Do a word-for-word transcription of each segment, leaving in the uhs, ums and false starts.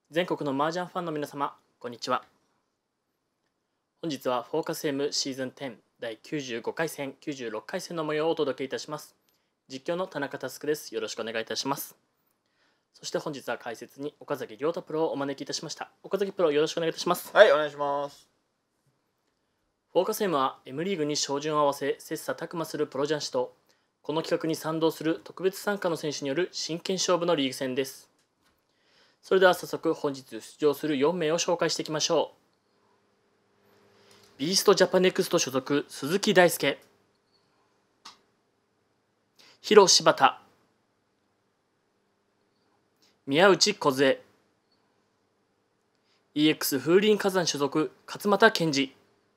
全国の麻雀ファンの皆様、こんにちは。本日はフォーカス M シーズンじゅうだいきゅうじゅうごかい戦、きゅうじゅうろっかい戦の模様をお届けいたします。実況の田中佑です。よろしくお願いいたします。そして本日は解説に岡崎亮太プロをお招きいたしました。岡崎プロ、よろしくお願いいたします。 はい、お願いします。 フォーカス M は M リーグに照準を合わせ切磋琢磨するプロ雀士と、この企画に賛同する特別参加の選手による真剣勝負のリーグ戦です。それでは早速本日出場するよんめいを紹介していきましょう。ビーストジャパネクスト所属鈴木大輔、広柴田、宮内梢、 イーエックス 風林火山所属勝俣健二。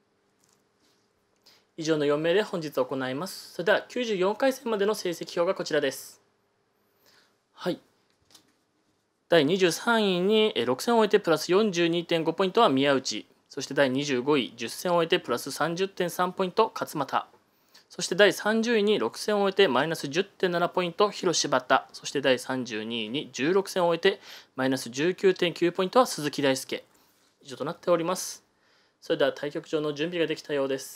以上のよんめいで本日行います。それではきゅうじゅうよんかい戦までの成績表がこちらです。はい、だいにじゅうさんいにろく戦を終えてプラス よんじゅうにてんご ポイントは宮内、そしてだいにじゅうごいじゅっ戦を終えてプラス さんじゅってんさん ポイント勝俣、そしてだいさんじゅういにろく戦を終えてマイナス じゅってんなな ポイント広柴田、そしてだいさんじゅうにいにじゅうろく戦を終えてマイナス じゅうきゅうてんきゅう ポイントは鈴木大輔。以上となっております。それでは対局場の準備ができたようです。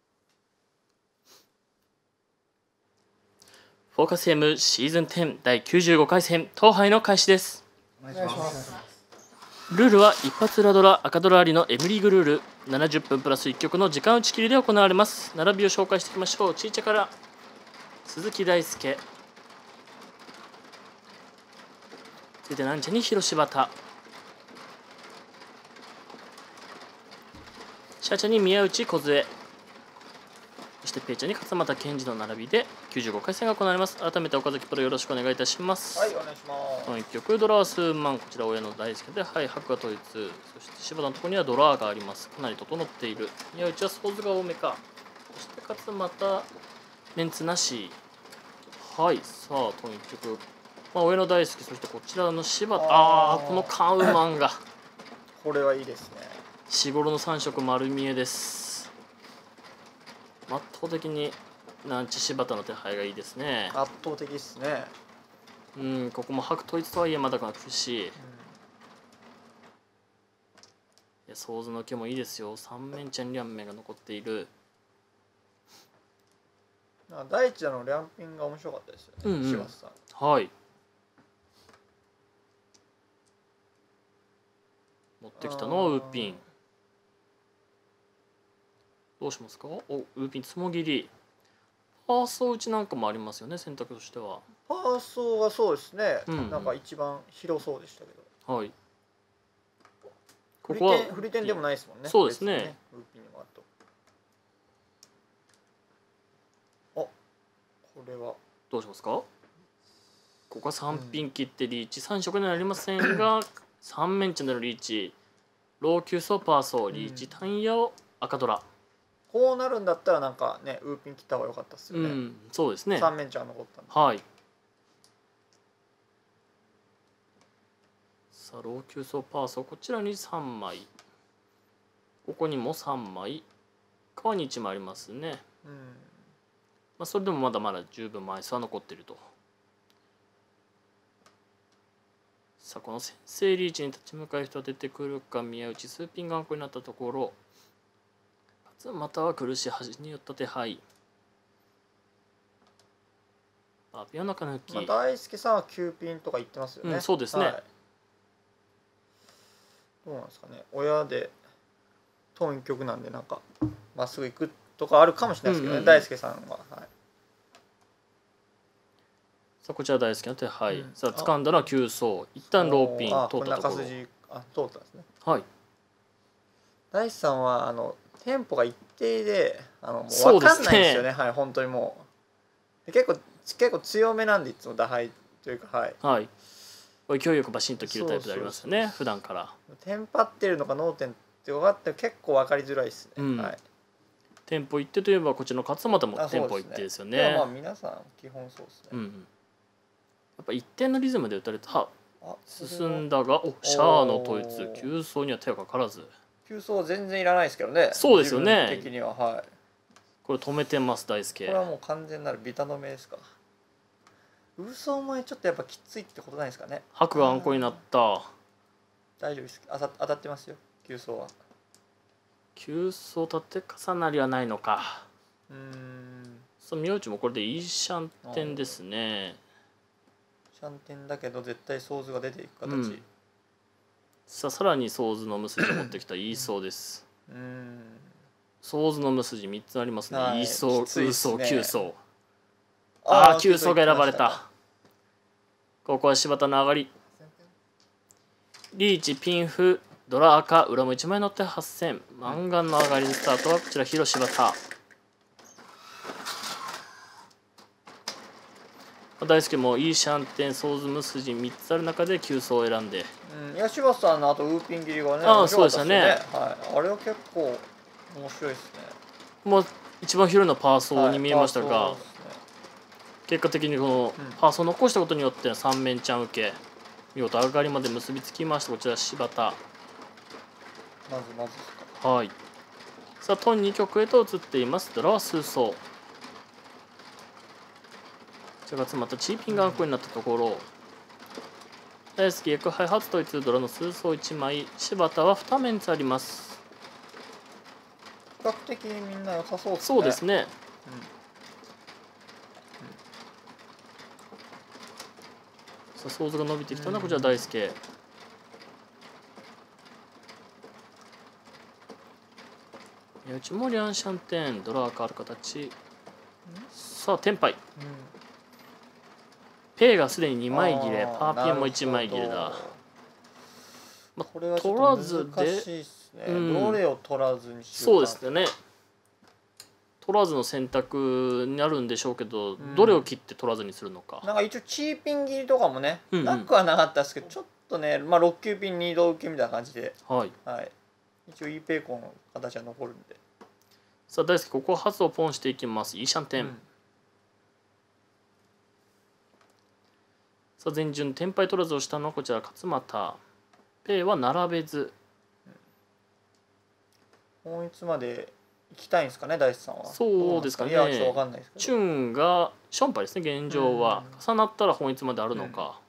フォーカス M シーズンじゅうだいきゅうじゅうごかい戦統廃の開始です。 お願いします。 ルールは一発裏ドラ赤ドラありの M リーグルール、ななじゅっぷんプラスいっ局の時間打ち切りで行われます。並びを紹介していきましょう。ちいちゃから鈴木大輔、続いてなんちゃに広柴田、シャチャに宮内梢、そしてペイちゃんに勝俣健二の並びできゅうじゅうごかい戦が行われます。改めて岡崎プロよろしくお願いいたします。 はい、お願いします。 そのいっ局ドラースマン、こちら親の大輔で、はい、白が統一、そして柴田のところにはドラーがあります。かなり整っている。宮内はソーズが多めか。そして勝俣メンツなし。はい、さあ、といっ局、まあ、親の大輔、そしてこちらの柴田、ああー、このカウマンがこれはいいですね。 日頃のさん色丸見えです。圧倒的になんち柴田の手配がいいですね。 圧倒的ですね。 うん、ここも白統一とはいえまだか苦しい。うん、いや、ソーズの毛もいいですよ。三面チェンリャンメが残っている。 第一弾のリャンピンが面白かったですよね。うんうん、柴田さん。 はい。持ってきたのはウーピン。どうしますか？お、ウーピンつもぎり。ファースト打ちなんかもありますよね、選択としては。 ファーストはそうですね。うんうん、なんか一番広そうでしたけど。はい。ここはフリテンでもないですもんね。 そうですね。 ね、ウーピンの後。あ、これはどうしますか？ここはさんピン切ってリーチ、うん、さん色にはなりませんがさん面チャンネルリーチ、ローキューソーパーソーリーチ、タンヤを赤ドラ。 こうなるんだったらなんかね、ウーピン切った方が良かったですよね。うん、 そうですね。 さん面ちゃん残ったんで。 はい。さあ、ローキューソーパーソー、こちらにさんまい、ここにもさんまい、川にいちまいありますね。うん、まあそれでもまだまだ十分枚数は残っていると。さあ、この先制リーチに立ち向かう人は出てくるか。宮内スーピン頑固になったところ、または苦しい端によった手配。あ、ピアノ中抜き。 まあ、大輔さんはきゅうピンとか言ってますよね。 うん、そうですね。はい、 どうなんですかね。親でトン曲なんでなんかまっすぐ行くとかあるかもしれないですけどね、うんうん、大輔さんは。はい、 さあ、こちら大輔の手配。うん、さあ、掴んだら急走。一旦ローピン通ったところ。 中筋、あ、通ったんですね。 はい。 大輔さんはあのテンポが一定で、あのもう分かんないんですよね。はい、本当にもう結構結構強めなんで、いつも打敗というか、はい。 はい。勢いよくバシンと切るタイプでありますよね。普段から。 テンパってるのかノーテンって分かって結構分かりづらいですね。うん、はい。 テンポ一定といえばこっちの勝俣もテンポ一定ですよね。 ね、まあ皆さん基本そうですね。うん、やっぱ一定のリズムで打たれた。進んだが、お、シャアの統一、急走には手がかからず。 急走は全然いらないですけどね。 そうですよね。 的には、はい。 これ止めてます、大輔。 これはもう完全なるビタ止めですか。嘘前ちょっとやっぱきついってことないですかね。 白があんこになった。 大丈夫です。あた当たってますよ、急走は。 急走縦重なりはないのか。 うーん。 さあ宮内もこれでいいシャンテンですね。 シャンテンだけど絶対ソーズが出ていく形。 うん、さあさらにソーズの無筋を持ってきたいい走です。 うん。 ソーズの無筋みっつありますね。 はい、 いい走、 きうついっすね走、急走。ああ、急走が選ばれた。ここは柴田の上がり。リーチ、ピンフ、ドラ赤、裏もいちまい乗ってはっせん。マンガンの上がりスタートはこちら、広柴田。大輔もいいシャンテン、ソーズ無筋みっつある中で急走を選んで。 うん、いや柴田さんのあとウーピン切りがね、 ああ、そうでしたね。 はい、あれは結構面白いですね。 もう一番広いのはパーソーに見えましたが、 はい、ね、 結果的にこのパーソーを残したことによってさん面ちゃん受け、見事上がりまで結びつきました。こちら柴田。 まずまずですか。 はい。さあトンに局へと移っています。ドラは数走。それがまたチーピングアンコになったところ、大好き役配初統一ドラの数走いちまい、柴田はに面あります。 比較的みんな良さそうですね。 そうですね。うん、さあソーズが伸びてきたのはこちら大輔。うちもリャンシャンテン、ドラー変わる形。さあテンパイ。うん、ペイがすでににまい切れ、パーピンもいちまい切れだ。 まあ、これは取らずで、うん、どれを取らずにしようか。 そうですね。取らずの選択になるんでしょうけど、うん、どれを切って取らずにするのか。 なんか一応チーピン切りとかもね、うんうん、なくはなかったですけど、ちょっとね、まあ、ろっ級ピンにど受けみたいな感じで、 はいはい、一応 E ペイコンの形は残るんで。 さあ大輔、ここは発をポンしていきます。イーシャンテン。うん、さあ前順テンパイ取らずをしたのはこちら勝俣。ペイは並べず。 本一まで行きたいんですかね、大志さんは。 そうですかね。 いや、ちょっとわかんないですけど。 チュンがションパイですね、現状は。重なったら本一まであるのか。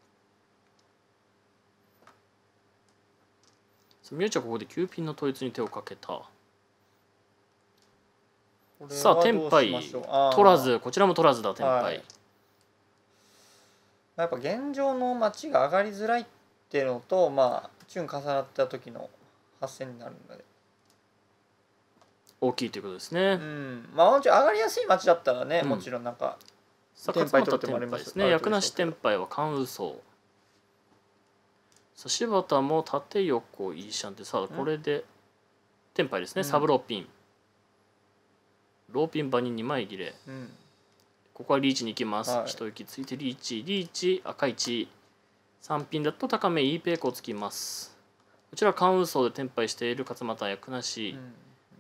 うん、宮内はここできゅうピンの統一に手をかけた。さあ、テンパイ取らず、こちらも取らずだ、テンパイ。はい、 やっぱ現状の待ちが上がりづらいっていうのと、まあ、チュン重なった時の発戦になるので。 大きいということですね。 うん、まあ、上がりやすい街だったらね、うん、もちろんなんか。 さあ、勝俣テンパイですね。役なしテンパイは関羽走。さあ、柴田も縦横いいシャンってさあ、これでテンパイですね。うん、サブローピン。ローピン場ににまい切れ。うん、ここはリーチに行きます。はい、一息ついてリーチ、リーチ、赤いち。さんピンだと高め、いいペイコをつきます。こちら関羽走でテンパイしている勝俣役なし。うん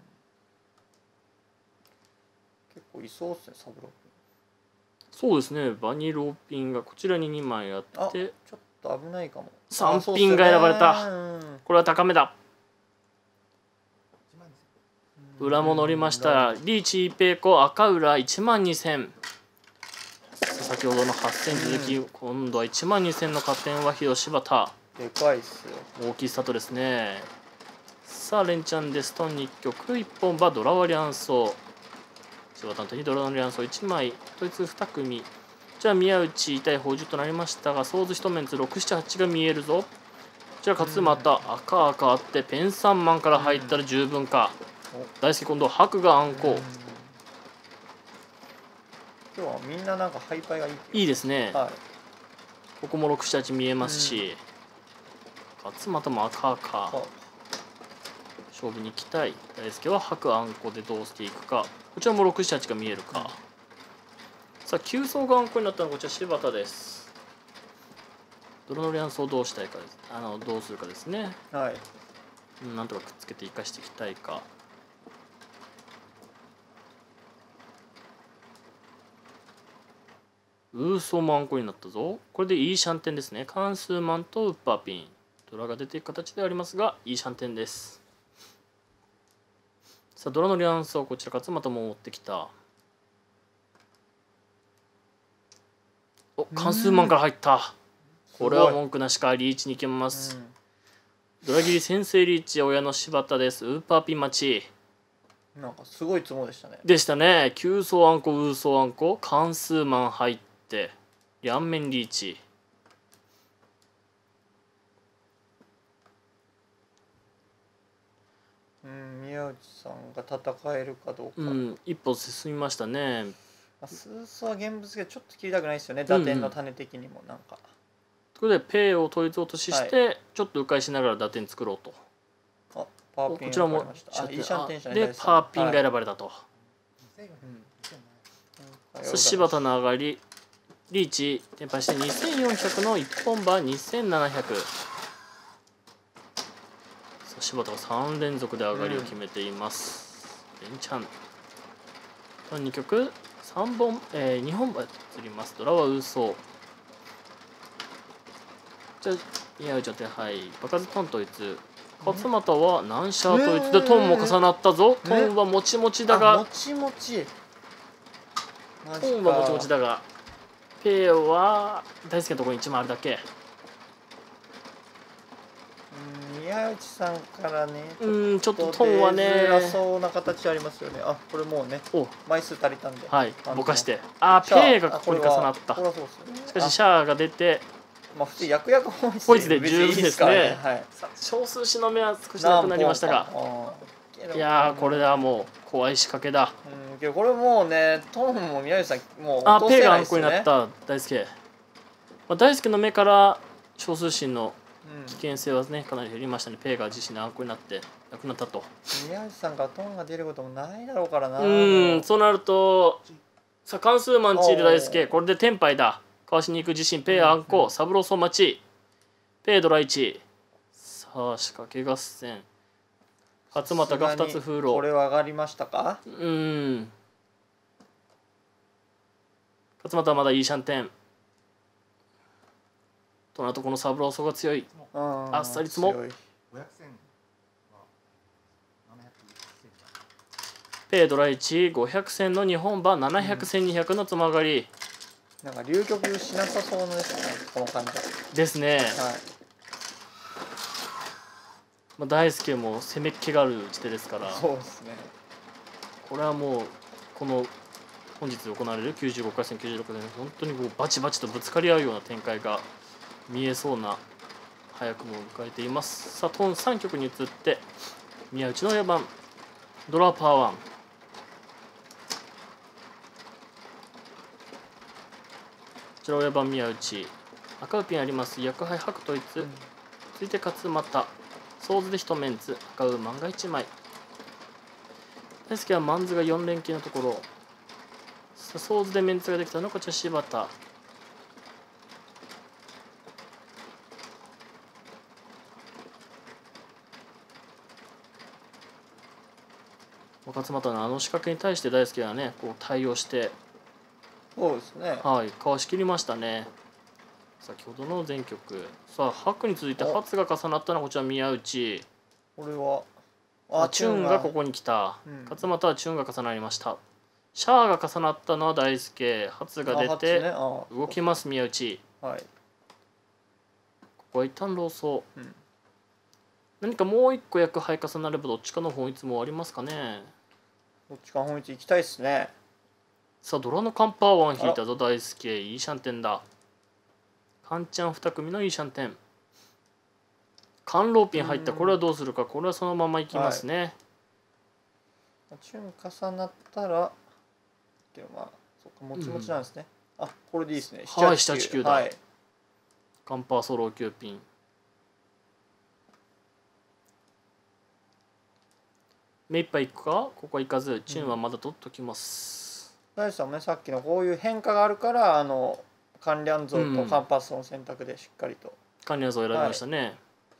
結構いそうですね、サブローピン。 そうですね、バニローピンがこちらににまいあって、 ちょっと危ないかも。 さんピンが選ばれた。これは高めだ。裏も乗りました。リーチ、イペイコ、赤裏いちまんにせん。先ほどのはっせん続き、今度はいちまんにせんの加点は広柴田。 でかいっすよ。 大きいスタートですね。さあ、連チャンでストンにいっ局、いっぽん馬、ドラワリアンソー。柴田の手にドラのリアンソーいちまい、統一に組。じゃあ宮内痛い宝珠となりましたが、ソーズ一面図ろく、なな、はちが見えるぞ。じゃあ勝俣、赤赤あってペンさんまんから入ったら十分か。大輔今度は白があんこ。 今日はみんななんかハイパイがいい。 いいですね。 はい、 ここもろく、なな、はち見えますし、勝俣も赤赤。勝負に行きたい。大輔は白あんこでどうしていくか。こちらもろく、なな、はちが見えるか。うん、さあ、急走があんこになったのはこちら柴田です。ドロのリアンソーをどうしたいかです。あの、どうするかですね。 はい。 なんとかくっつけて生かしていきたいか。ウーソーもあんこになったぞ。これでいいシャンテンですね。関数マンとウッパーピン。ドラが出ていく形でありますが、いいシャンテンです。さあ、ドラのリアンソー、こちら勝俣も持ってきた。お、関数マンから入った。これは文句なしか、リーチに行きます。 ドラギリ先制リーチ親の柴田です。ウーパーピン待ちなんかすごいツモでしたね。 でしたね。急走あんこウーソーあんこ関数マン入って両面リーチ。 うん、宮内さんが戦えるかどうか。 うん、一歩進みましたね。 スーソは現物がちょっと切りたくないですよね、打点の種的にもなんか。 ということでペイを統一落としして、はい、ちょっと迂回しながら打点作ろうと。 あ、パーピンこちらもあ、いいシャンテンでパーピンが選ばれたと。はい、 うん、 さあ柴田の上がりリーチ転廃してにせんよんひゃくの一本馬にせんななひゃく。さあ柴田がさん連続で上がりを決めています。うん、レンチャンに曲さんぼん、えー、にほん馬釣ります。ドラはウーソー。じゃあ宮内の手配場数トン統一。勝俣はナンシャー統一でトンも重なったぞ。トンはもちもちだがもちもちトンはもちもちだがペイは大輔のところにいちまいあるだけ。 宮内さんからね、 うんちょっとトンはね出づらそうな形ありますよね。あ、これもうね枚数足りたんで、 はいぼかして、あーペイがここに重なった。しかしシャアが出て、 まあ普通役役ポイズで十分ですね。少数しの目は少しなくなりましたが、いやーこれはもう怖い仕掛けだ。 うん、けどこれもうねトンも宮内さんもうあペイがあんこになった大輔。まあ大輔の目から少数心の危険性はねかなり減りましたね。ペイが自身のあんこになってなくなったと。 宮内さんからトンが出ることもないだろうからな。 うんそうなるとさあ関数マンチール大輔これでテンパイだ。かわしに行く自身ペイあんこサブローソン待ちペイドラいち。さあ仕掛け合戦勝俣がふたつ封路。 これは上がりましたか。 うん勝俣はまだいいシャンテンとなるとこのサブローソンが強い。あっさりつもペイドラいちごひゃくせんのにほん馬ななひゃくせんにひゃくのつまがり。 なんか流局しなさそうですねこの感じですね。はい、まあ大輔も攻めっ気がある打ち手ですから。 そうですね。 これはもうこの本日行われるきゅうじゅうごかい戦きゅうじゅうろくかい戦本当にこうバチバチとぶつかり合うような展開が見えそうな早くも迎えています。さあトンさん局に移って宮内のよばんドラパーワン。こちら親番宮内赤ウピンあります。薬杯白統一、うん、続いて勝俣ソーズで一メンツ赤ウマンがいちまい。大輔はマンズがよん連携のところさあソーズでメンツができたのはこちら柴田。勝俣のあの仕掛けに対して大輔はねこう対応してそうですね。 はい、かわしきりましたね。先ほどの前局。さあ、白に続いて初が重なったのはこちら宮内。 これは。 あ、チュンがここに来た。うん、勝俣はチュンが重なりました。シャアが重なったのは大輔。初が出て、ね、動きます宮内。はい。ここは一旦ローソー。うん、何かもう一個役配重なればどっちかの本一もありますかね。 どっちか本一行きたいですね。 さあドラのカンパーワン引いたぞ大輔。いいシャンテンだ。カンチャンに組のいいシャンテン。カンローピン入った。これはどうするか。これはそのままいきますね。 はい、チュン重なったらけどまあそっかもちもちなんですね。うん、あこれでいいですね。 はいななはちきゅうだ。はい、カンパーソロきゅうピン。目いっぱいいくか。ここは行かずチュンはまだ取っときます。 大地さんもねさっきのこういう変化があるからあの関連像とカンパスの選択でしっかりと、うん、 関連像を選びましたね。はい、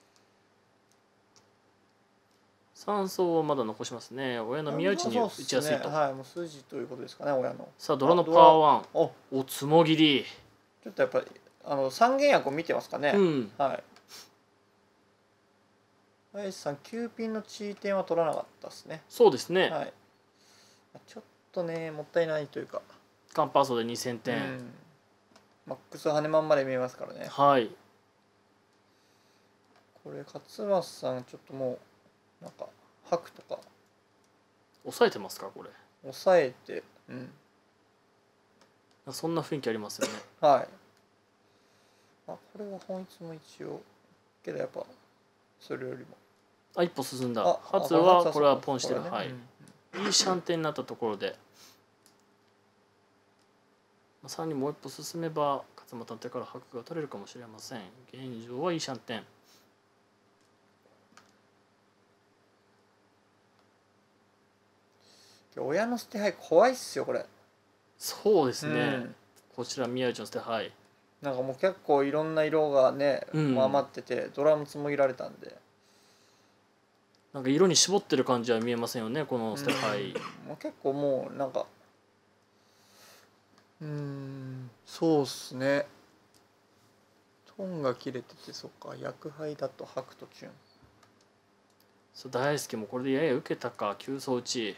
三層はまだ残しますね。親の宮内に打ちやすいと。 ね、はい、もう筋ということですかね親の。 さあドラのパワーワン。おおつもぎり。 ちょっとやっぱりあの三元役を見てますかね。うん、はい。大地さんきゅうピンの地位点は取らなかったですね。 そうですね。 はい。ちょっとねもったいないというか。 カンパーソでにせんてん。うん、 マックス羽根まんまで見えますからね。 はい。 これ勝松さんちょっともうなんか白とか抑えてますかこれ。 抑えて、うん、 そんな雰囲気ありますよね。 はい。あ、これは本一も一応けどやっぱそれよりもあ、一歩進んだ。 あ初あはこれは初はそうかポンしてる。 これねはい、 うんいいシャンテンになったところで、まあさらにもう一歩進めば勝俣の手から白が取れるかもしれません。現状はいいシャンテン。 親の捨て牌怖いっすよこれ。 そうですね、 うんこちら宮内の捨て牌。 なんかもう結構いろんな色がね、 うんもう余っててドラムつもぎられたんで、 なんか色に絞ってる感じは見えませんよねこの捨て牌。 もう結構もうなんかうーんそうっすね。トンが切れてて、そっか薬杯だと白とチュン。 そう大輔もこれでやや受けたか。急走打ち。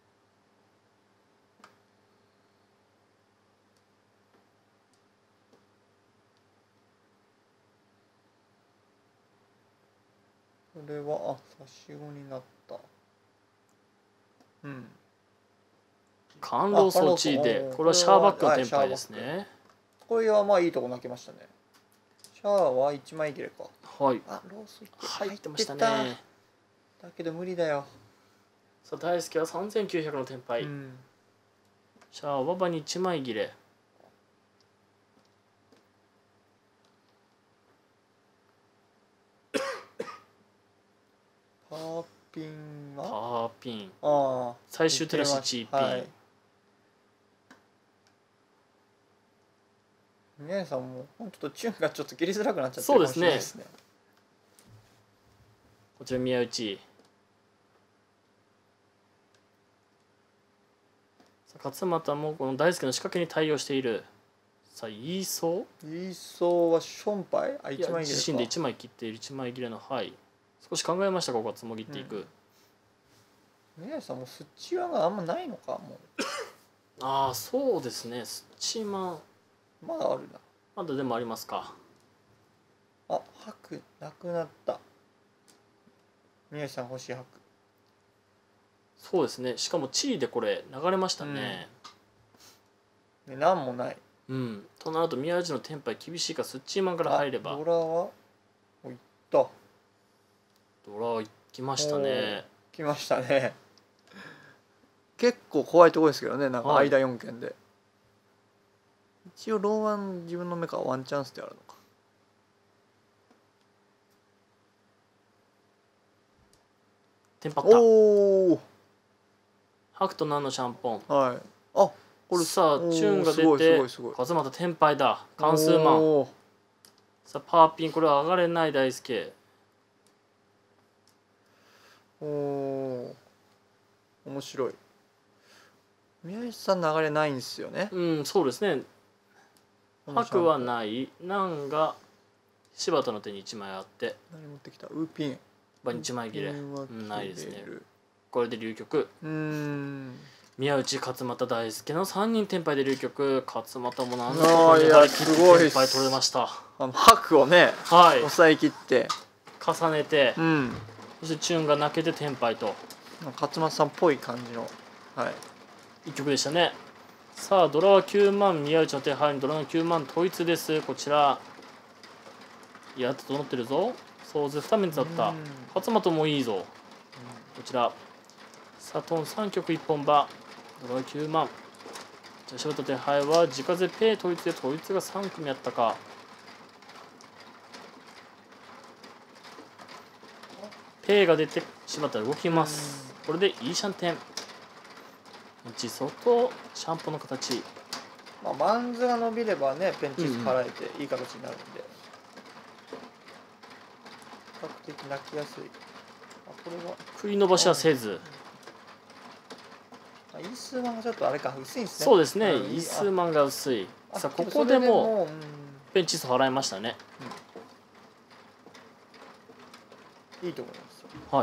これはあ差し子になった。うん感動装置で、これはシャーバックのテンパイですね。 これはまあいいとこ泣けましたね。シャアはいちまい切れか。 はい、 あロース入ってましたね。 だけど無理だよ。 さあ大輔はさんぜんきゅうひゃくのテンパイ、 うん、 シャアは場にいちまい切れ。 パーピンはパーピン、 ああ最終照らしチーピン、 はい、宮根さんも本当とチュンがちょっと切りづらくなっちゃってるかもしれないですね。 こちら宮内。さあ勝俣もこの大輔の仕掛けに対応している。さあ言いそうイーソーはションパイあい 1枚切れか。 や自身でいちまい切っている。いちまい切れのはい。少し考えましたかここはつもぎっていく。 うん、宮根さんもスッチワがあんまないのかもう。 ああそうですね。スッチマンまだあるな。 まだでもありますか。 あ白なくなった。宮根さん欲しい白。 そうですね。しかもチリでこれ流れましたね。 ね何もない。 うん。となると宮内のテンパイ厳しいか。スッチーマンから入れば。 ドラはおいったドラ行きましたね。 来ましたね。結構怖いところですけどね、なんかはい間よん件で。一応ローワン自分の目からワンチャンスであるのか。 テンパった。 おお白とナンのシャンポン。 はい。あこれさあチューンがすごいす出てごいすごい。 勝俣テンパイだ。関数マン。 おーさあパーピンこれは上がれない大輔。 おー面白い。宮内さん流れないんですよね。 うんそうですね。白はない。ナンが柴田の手にいちまいあって。 何持ってきたウーピン。 場にいちまい切れ。 ウーピンはうんないですね切れる。 これで流局。 うーん宮内勝俣大輔のさんにんテンパイで流局。勝俣もなんとあーいやか粘り切ってすごいっすテンパイ取れました。 あの白をねはい抑えきって、 重ねて、 うんそしてチューンが泣けてテンパイと勝松さんっぽい感じのはいいっきょくでしたね。さあドラはきゅうまん、宮内の手配にドラのきゅうまん統一です。こちらいや整ってるぞ。総勢に面だった。勝俣もいいぞ。こちらサトンさん局いっぽん馬ドラきゅうまん。じゃあ柴田手配は自家勢ペイ統一で統一がさん組あったか。ペイが出て柴田動きます。これでいいシャンテン内外シャンポの形。 まあマンズが伸びればねペンチス払えていい形になるんで、比較的泣きやすい。あこれは食い伸ばしはせず。 あイースマンがちょっとあれか薄いんですね。 そうですね。 あイースマンが薄い。 あさあここでもそれでペンチス払いましたね。 うんいいと思いますよ。 はい。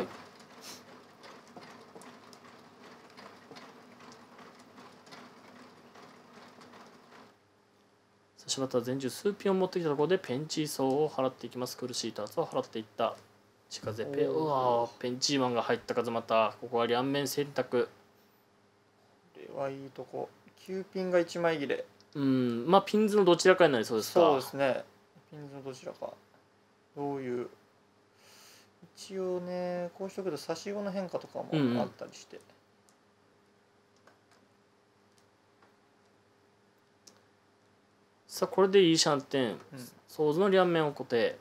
柴田全中数ピンを持ってきたところでペンチーソーを払っていきます。苦しいターツを払っていった近瀬ペうわペンチーマンが入った風又。ここは両面選択。 これはいいとこ。きゅうピンがいちまい切れ。 うんまあピンズのどちらかになりそうですか。 そうですね。ピンズのどちらか。どういう一応ねこうしておくと差し子の変化とかもあったりして、うんうん、 さあこれでいいシャンテン、うん、ソーズの両面を固定。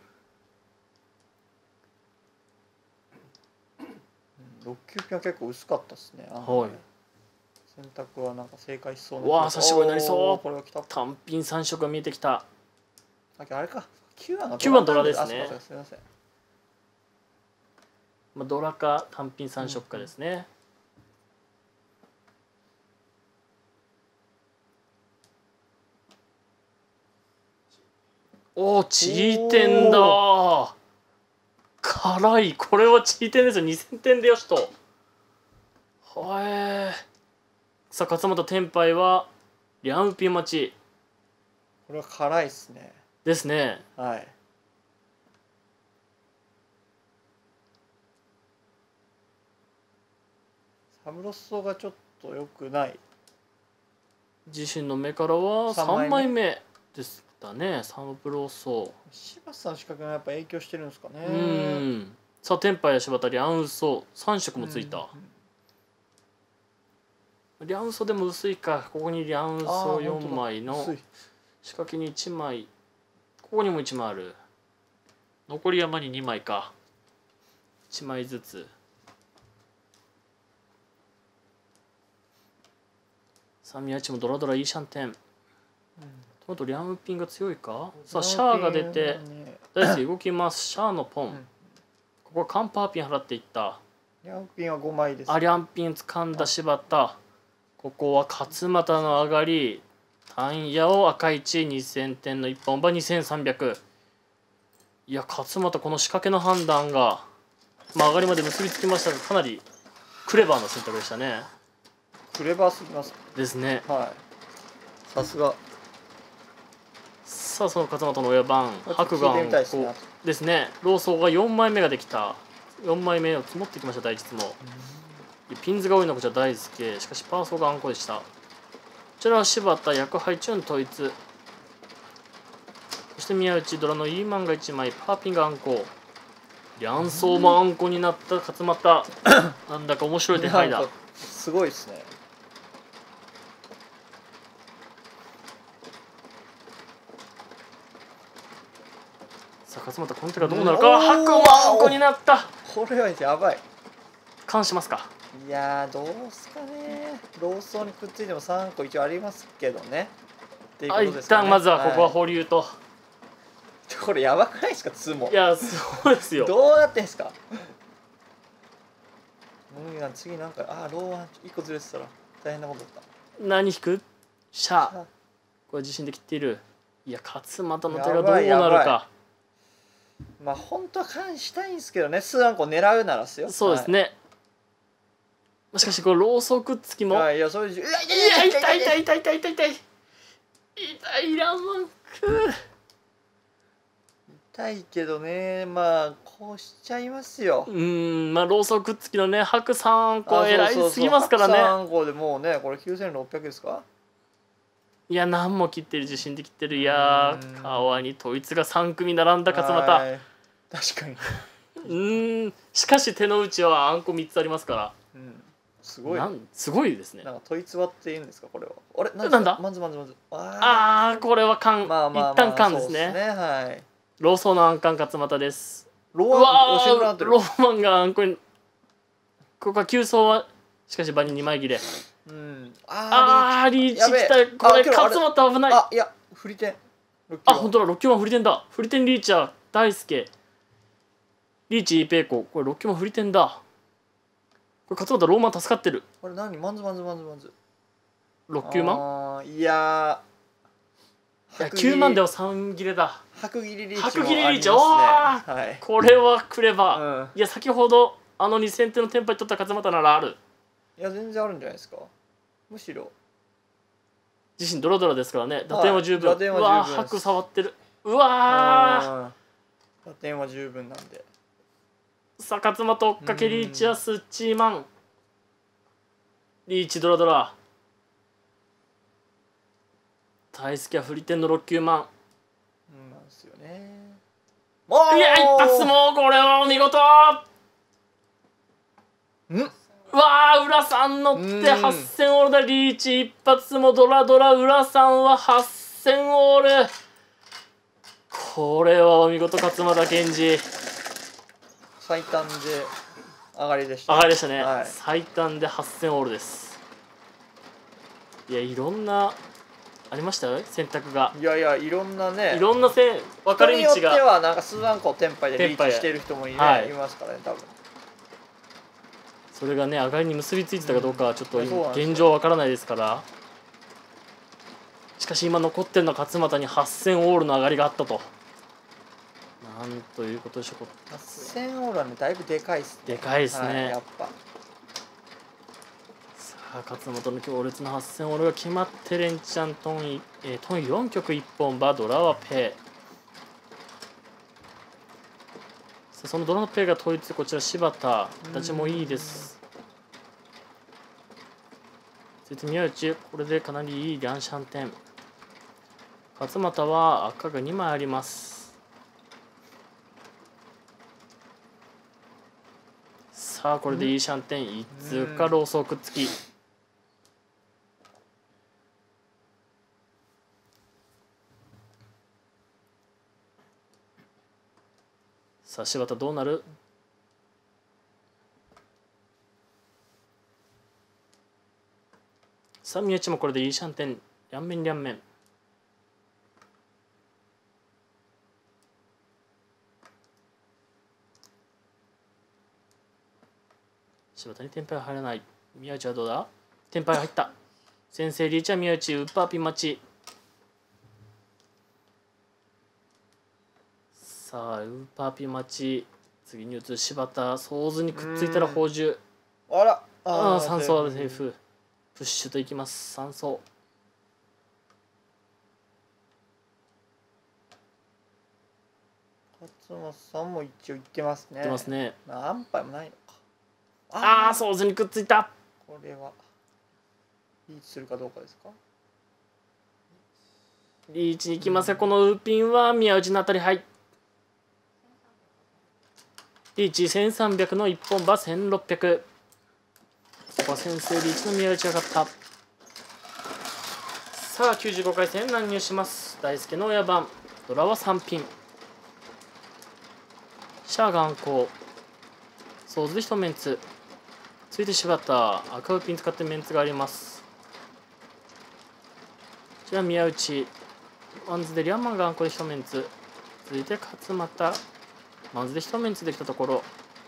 ろっきゅうピンは結構薄かったですね。 はい。 選択はなんか正解しそうな。 わあ差し子になりそう。 これは来た。 単品さん色が見えてきた。 あれかきゅうばんがきゅうばんドラですね。 すみません。 まあドラか単品さん色かですね。うん、おおチーテンだ。辛い。これはチーテンですよ。にせんてんでよしと。はい。さあ勝俣天杯はリャンピン待ち。 これは辛いっすね。 ですね。 はい。サブロッソがちょっと良くない。 自身の目からはさんまいめでしたね。サブロッソ。 柴田さんの資格がやっぱ影響してるんですかね。 うん。さあ天杯や柴田リャンウソさん色もついた。うんうん、リャンウソでも薄いか。ここにリャンウソよんまいの仕掛けにいちまい。ここにもいちまいある。残り山ににまいか。いちまいずつ。さあ宮地もドラドラいいシャンテン。トマトリャンウピンが強いか。さあシャアが出て大好き動きます。シャアのポン、うん、ここはカンパーピン払っていった。 リャンピンはごまいです。 あリャンピン掴んだ柴田。ここは勝俣の上がり。単野を赤いちにせんてんのいっぽん馬にせんさんびゃく。いや勝俣この仕掛けの判断が、まあ、上がりまで結びつきましたがかなりクレバーな選択でしたね。 クレバーすぎますですね。 はい。さすが。 さあその勝俣の親番白眼ですね。ローソーがよんまいめができた。よんまいめを積もってきました第一質も。ピンズが多いのはこちら大輔。しかしパーソーがあんこでした。こちらは柴田薬杯中の統一。そして宮内ドラのイーマンがいちまいパーピンがあんこ。リャンソーもあんこになった勝俣。なんだか面白い手配だ。 すごいですね。 さあ勝俣この手がどうなるか。白はあんこになった。 これはやばい。 勘しますか。 いやどうすかね。ローソーにくっついてもさんこ一応ありますけどね。っていうことですかね。 一旦まずはここは保留と。はい、 これやばくないですか。ツも。 いやそうですよ。 どうなってんすか。次なんかあローワンいっこずれてたら大変なことだった。 何引く。シャー。これ自信で切っている。いや勝俣の手がどうなるか。 まあ本当は勘したいんですけどね。数あんこ狙うならですよ。 そうですね。はい、しかしこれローソクっつきも。 いやそういう。いや痛い痛い痛い痛い痛い痛い痛い痛いラマンク。 痛いけどね。まあこうしちゃいますよ。 うんまあローソクっつきのね白さんこ偉いすぎますからね。 白さんこでもうねこれきゅうせんろっぴゃくですか。 いや何も切ってる自信で切ってる。いや川に統一がさんくみ並んだ勝俣。 確かに。 うんしかし手の内はあんこみっつありますから。 うんすごい。 すごいですね。 なんか統一割って言うんですかこれは。あれなんだ。 まずまずまず。 ああこれは勘。 まあまあ一旦勘ですね。 はい。 ローソーのあんかん勝俣です。 ローマンローマンがあんこに。ここは急走はしかし場ににまい切れ。 うん。 ああリーチきた。これ勝俣危ない。 あいや振り点。 あ本当だろっきゅうばん振り点だ。振り点リーチャー大輔。リーチイーペイコこれろっきゅうばん振り点だ。これ勝俣ローマン助かってる。 これ何マンズマンズマンズマンズ。 ろっきゅうまん。 いやきゅうまんではさん切れだ。 白切りリーチ白切りリーチ。おお、はい、これはクレバー、うん、いや先ほどあのにせんてんのテンパイ取った勝俣ならある。 いや全然あるんじゃないですか。むしろ自身ドロドロですからね。打点は十分、 はい打点は十分うわー白触ってる。うわ打点は十分なんで。 ーさあ勝俣追っかけリーチはスッチーマン。リーチドラドラ。大輔は振り点のろっ球マン。 うんなんですよね。 いや一発もうこれはお見事。 んうわー浦さん乗ってはっせんオールだ。リーチ一発もドラドラ。浦さんははっせんオール。これはお見事勝俣健二。 最短で上がりでした、 上がりでしたね、 はい、 最短ではっせんオールです。いやいろんなありましたよ選択が。 いやいやいろんなねいろんなせ分かれ道が。 人によってはなんか数万個テンパイでリーチしてる人もい,、ねはい、 いますからね多分。 それがね上がりに結びついてたかどうかはちょっとうん現状わからないですから。しかし今残ってるのは勝俣にはっせんオールの上がりがあったと。なんということでしょうか。 はっせんオールはねだいぶでかいっすね。 でかいですね、 はい、やっぱさあ勝俣の強烈なはっせんオールが決まって連チャントンイ、えー、トンよん局いっぽんバドラはペイ。さあそのドラのペイが統一でこちら柴田形もいいです。続いて宮内これでかなりいいリャンシャン点。勝俣は赤がにまいあります。さあこれでいいシャンテン一通かローソーくっつき。さあ柴田どうなる。さあ宮内もこれでいいシャンテン両面両面。柴田にテンパイは入らない。宮内はどうだ。テンパイ入った。先制リーチは宮内ウッパーピン待ち。さあウーパーピン待ち。次に打つ柴田ソーズにくっついたら宝珠。 あらああさん走はセーフ。プッシュといきます。さん走。 勝俣さんも一応いってますね。 いってますね。 何杯もないのか。 ああソーズにくっついた。 これはリーチするかどうかですか。 リーチに行きますがこのウーピンは宮内のあたりはい。リーチせんさんびゃくのいっぽん馬せんろっぴゃく。ここは先制リーチの宮内が勝った。さあきゅうじゅうごかい戦乱入します。大輔の親番ドラはさんピン。シャア眼光ソーズで一メンツ。続いて柴田赤ウピン使ってメンツがあります。こちら宮内ワンズでリャンマンが眼光で一メンツ。続いて勝俣ワンズで一メンツできたところ。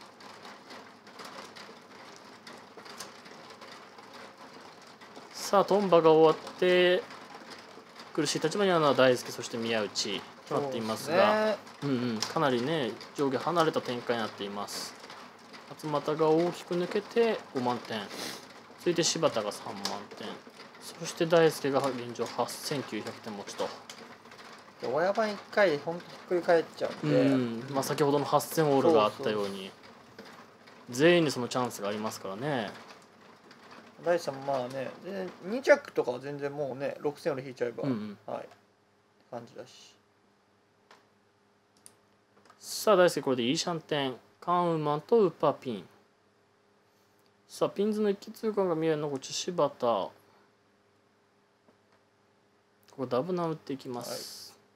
さあトンバが終わって苦しい立場にあるのは大輔そして宮内となっていますが、うんうん、かなりね上下離れた展開になっています。勝俣が大きく抜けてごまんてん。続いて柴田がさんまんてん。そして大輔が現状はっせんきゅうひゃくてん持ちと。 親番いっかいで本当ひっくり返っちゃうんで、 うんまあ、先ほどのはっせんオールがあったように全員にそのチャンスがありますからね。 大さんまあねに着とかは全然もうねろくせんオール引いちゃえば、うんうん、はい感じだし。 さあ大輔これでいいシャンテンカンウーマンとウッパーピン。さあピンズの一気通過が見えるのこっち柴田。ここダブナ打っていきます、はい、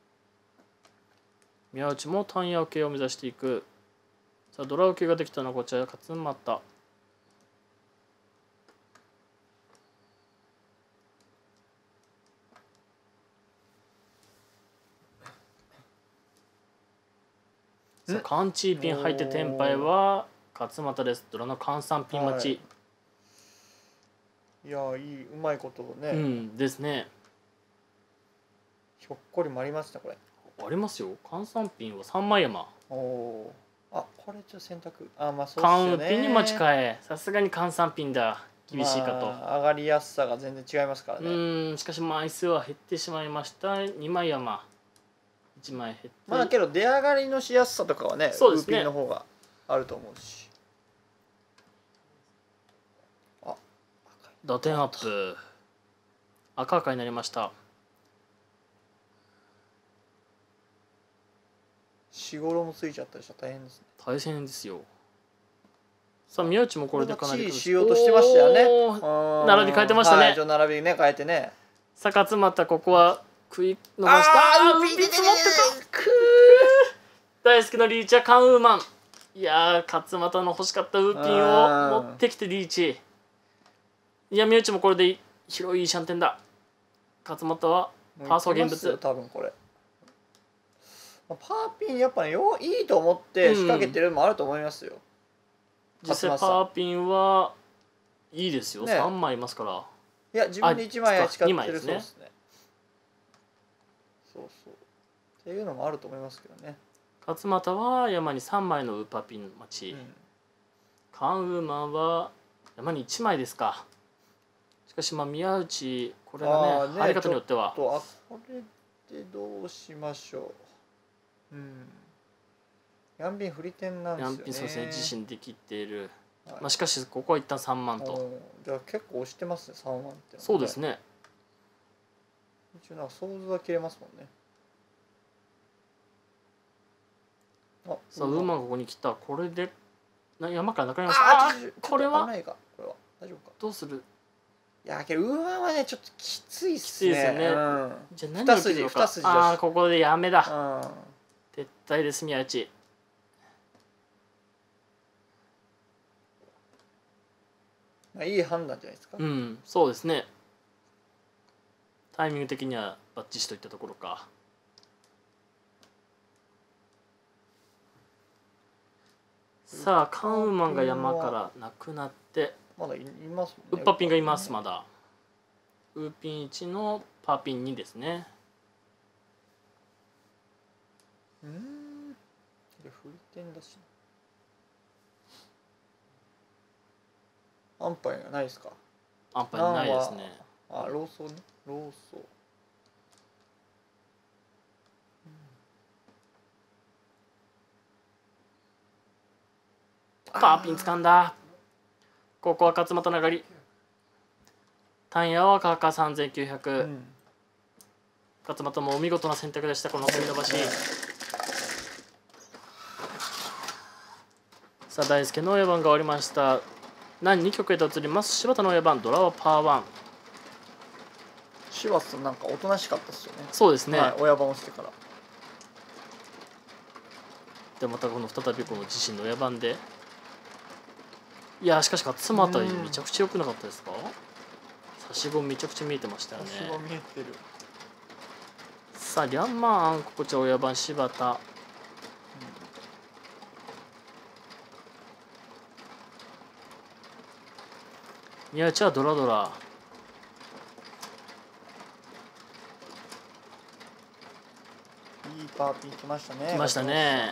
宮内も単ヤ受けを目指していく。さあドラ受けができたのはこちら勝俣。さあカンチーピン入ってテンパイは勝俣です。ドラの換算ピン待ち、 はい、いやいいうまいことをね、 うんですね。 ひょっこりもありましたこれ。 ありますよ。換算ピンはさんまい山。 おお。あこれちょっと選択。あまあそうですよね。換ピンに持ち替え。さすがに換算ピンだ。 厳しいかと、 まあ、上がりやすさが全然違いますからね。 うんしかし枚数は減ってしまいました。にまい山いちまい減って、 まあけど出上がりのしやすさとかはねそうですねウーピンの方があると思うし。あ打点アップ赤赤になりました。 しごろもついちゃったりしたら大変ですね。 大変ですよ。さあ宮内もこれでかなり地位しようとしてましたよね。 並び変えてましたね。 はい、並びね変えてね。 さあ勝俣ここは食い伸ばした。 ああー、ウーピン持ってた。くー大好きなリーチはカンウーマン。いやー勝俣の欲しかったウーピンを持ってきてリーチ。いや宮内もこれで広いいいシャンテンだ。勝俣はパーソー現物。 多分これパーピンやっぱねよいいと思って仕掛けてるのもあると思いますよ。 実際パーピンはいいですよ、ね、さんまいいますから。 いや自分でいちまい使ってる。 にまいですね。 そうですね。そうそうっていうのもあると思いますけどね。 勝俣は山にさんまいのウーパーピン待ち、うん、カンウーマンは山にいちまいですか。しかしまあ宮内これがね入り方によってはあこれでどうしましょう。うんヤンビン振り点なんですよね。 ヤンピンそうですね自身できている、はい、まあしかしここは一旦さんまんと。 じゃあ結構押してますねさんまんって、ね、 そうですね。 一応なんか想像は切れますもんね。 あさあウーマンここに来た。これで山からなくなりました。あこれはどうする。 いやけどウーマンはねちょっときついっすね。 きついですよね、うん、じゃあ何を切るのか。 筋ああここでやめだ、 うん、 撤退です宮内。 いい判断じゃないですか。 うんそうですね。タイミング的にはバッチシといったところか。さあカンウーマンが山からなくなってまだいますもんね。 ウッパピンがいますまだ。ウーピンいちのパーピンにですね。 うんで振り点だしアンパイがないですか。 アンパイないですね。 あローソーねローソー。 パーピン掴んだ。ここは勝俣流り。単野はカーカーさんぜんきゅうひゃく、うん、勝俣もお見事な選択でしたこの組み伸ばし。さあ大輔の親番が終わりました。何に曲へと移ります。柴田の親番ドラはパーワン。 柴田さんなんかおとなしかったですよね。 そうですね、 はい、親番をしてから。 でまたこの再びこの自身の親番で。いやしかし勝俣めちゃくちゃ良くなかったですか。差し子めちゃくちゃ見えてましたよね。 差し子見えてる。 さあリャンマーンここちゃ親番柴田、うん、宮内はドラドラ。 いいパーピン来ましたね。 来ましたね。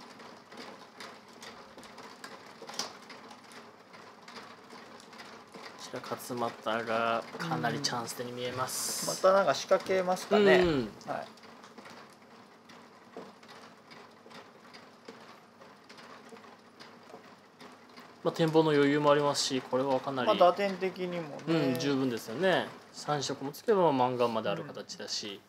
勝俣がかなりチャンス手に見えます。 またなんか仕掛けますかね。うん、はい。 まあ展望の余裕もありますし、これはかなり。 まあ打点的にもね。 うん、十分ですよね。三色もつけば満貫まである形だし。うん、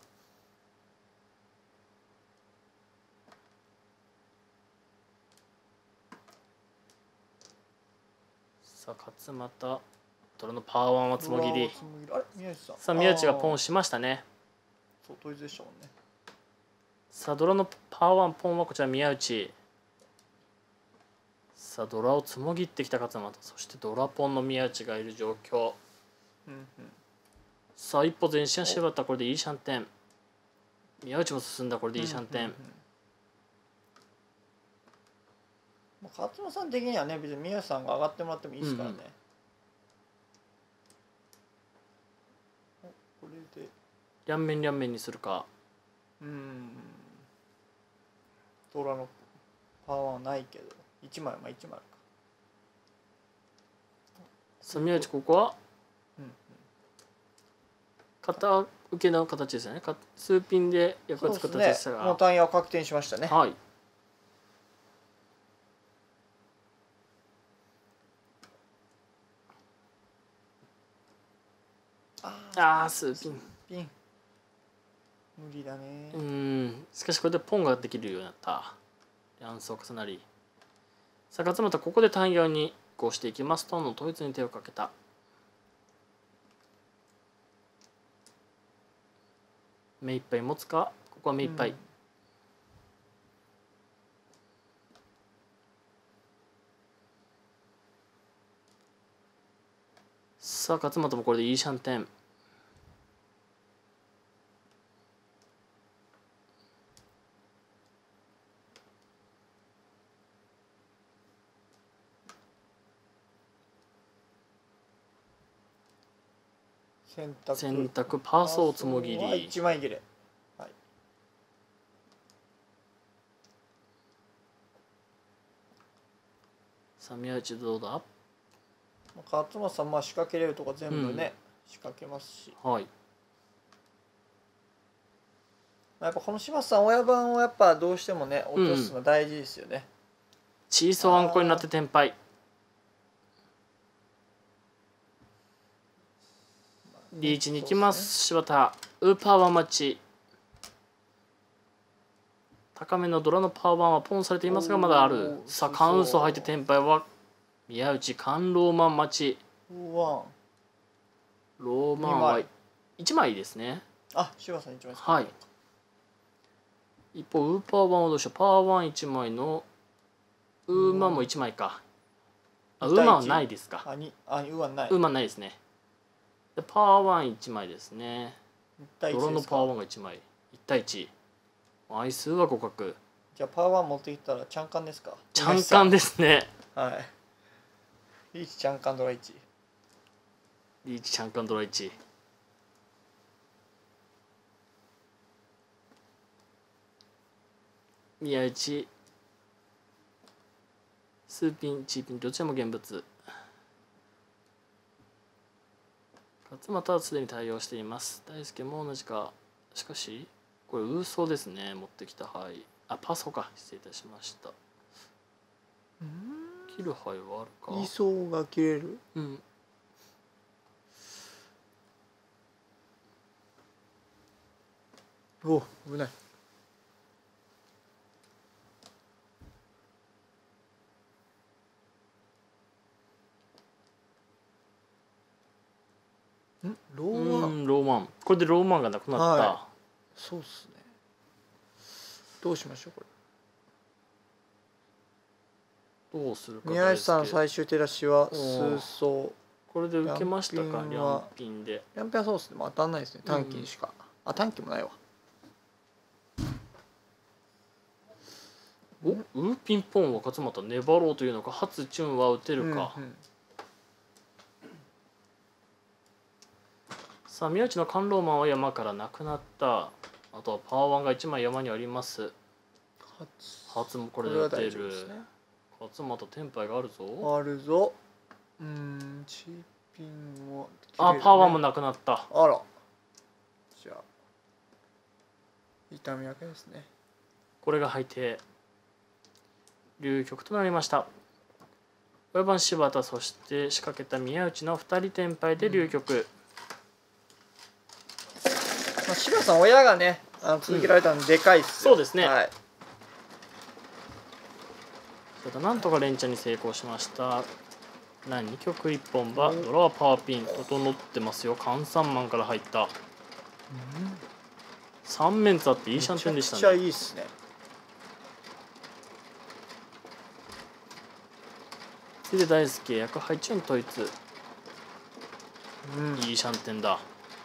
さあ勝俣。トラのパワーワンはつもぎり。さあ宮内がポンしましたね。 そう統一でしたもんね。 さあドラのパワーワンポンはこちら宮内。さあドラをつもぎってきた勝俣、そしてドラポンの宮内がいる状況。うんうん、さあ一歩前進は柴田これでいいシャンテン。宮内も進んだこれでいいシャンテン。 勝俣さん的にはね別に宮内さんが上がってもらってもいいですからね。うんうんこれで両面両面にするか。 うんトラのパワーはないけどいちまいまあいちまいか。 さあ宮内ここはうん片受けの形ですよね。か数ピンで役立つ形でしたが、 もう単位は確定しましたね。 はい。ああ数ピン。 ピン無理だね。 うん。しかしこれでポンができるようになった。両層重なり。さあ勝俣ここで単四にこうしていきます。トンの統一に手をかけた。目いっぱい持つか。ここは目いっぱい。うん、さあ勝俣もこれでいいシャンテン。 選択選択パーソーつもぎりいちまい切れ、はい、 さあ宮内どうだ。 勝俣さんまあ仕掛けれるとか全部ね、うん、仕掛けますし、 はい、 やっぱこの島津さん親番をやっぱどうしてもね落とすの大事ですよね、うん、 チーソーあんこになってテンパイ。リーチに行きます、柴田。ウーパーワンマッチ。高めのドラのパワーワンはポンされていますがまだある。さあカウンソ入ってテンパイは宮内カローマン待ち。ローマンはいちまいですね。 あ、柴田さんいちまいですか。はい。一方ウーパーワンはどうしよう。パワーワンいちまいのウーマンもいちまいか。あ、ウーマンはないですか。 あ、に、あ、ウーマンない。 ウーマンないですね。でパワーワンいちまいですね。ドロのパワーワンがいちまい。いち対いち。枚数は互角。 じゃあパワーワン持ってきたらチャンカンですか。 チャンカンですね。 はい。リーチチャンカンドラいち。 リーチチャンカンドラいち。宮内。スーピン、チーピン、どちらも現物。勝俣はすでに対応しています。大輔も同じか。しかし、これ、ウーソーですね。持ってきた範囲。あ、パソか。失礼いたしました。切る範囲はあるか。 ウーソーが切れる。 うん。 お、危ない。んローマン。 ローマン。これでローマンがなくなった。 はい、そうっすね。どうしましょうこれ。どうするか。 宮内さん最終手出しは数層。 これで受けましたか。リャンピンで。 リャンピンはそうっすね。まあ、当たんないですね。短期しか。うん、あ、短期もないわ。 お、ウーピンポンは勝俣粘ろうというのか。初チュンは打てるか。うんうん、さあ宮内のカンローマンは山からなくなった。あとはパワーワンがいちまい山にあります。初もこれで打てる。ね、勝俣テンパイがあるぞ。 あるぞ。うん、チーピンも、ね。 あ、パワーワンもなくなった。 あら。じゃあ痛み分けですね。 これが入って流局となりました。親番柴田、そして仕掛けた宮内のふたりテンパイで流局。うん、 まあ、柴田さん親がねあの続けられたのでかいっすよ、 うん、そうですね、 はい、 ただなんとか連チャンに成功しました。何に局いっぽんはドラはパワーピン整ってますよ。カンサンマンから入った、うん、さん面使っていいシャンテンでしたね。 めちゃくちゃいいっすね。 それで大輔役配置の統一、うん、いいシャンテンだ。